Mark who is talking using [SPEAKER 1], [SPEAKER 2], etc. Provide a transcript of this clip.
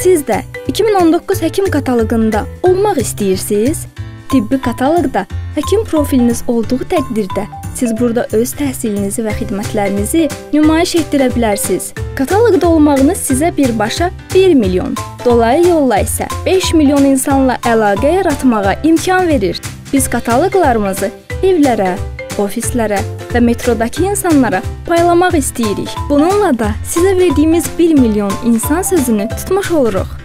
[SPEAKER 1] Siz də 2019 həkim kataloqunda olmaq istəyirsiniz? Tibbi kataloqda həkim profiliniz olduğu təqdirdə siz burada öz təhsilinizi və xidmətlərinizi nümayiş etdirə bilərsiniz. Kataloqda olmağınız sizə birbaşa 1 milyon, dolayı yolla isə 5 milyon insanla əlaqə yaratmağa imkan verir. Biz kataloqlarımızı evlərə, ofislərə və metrodakı insanlara paylamaq istəyirik. Bununla da sizə verdiyimiz 1 milyon insan sözünü tutmuş oluruq.